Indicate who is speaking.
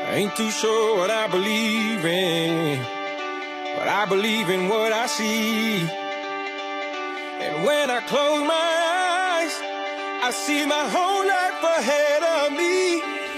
Speaker 1: I ain't too sure what I believe in, but I believe in what I see. And when I close my eyes, I see my whole life ahead of me.